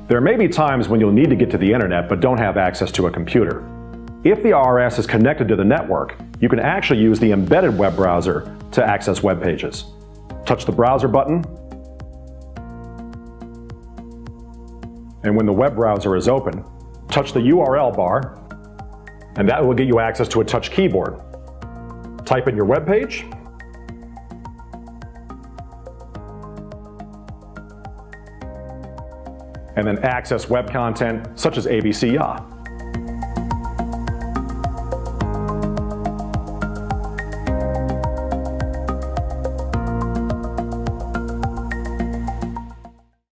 There may be times when you'll need to get to the internet but don't have access to a computer. If the RS is connected to the network, you can actually use the embedded web browser to access web pages. Touch the browser button, and when the web browser is open, touch the URL bar, and that will get you access to a touch keyboard. Type in your web page, and then access web content such as ABC.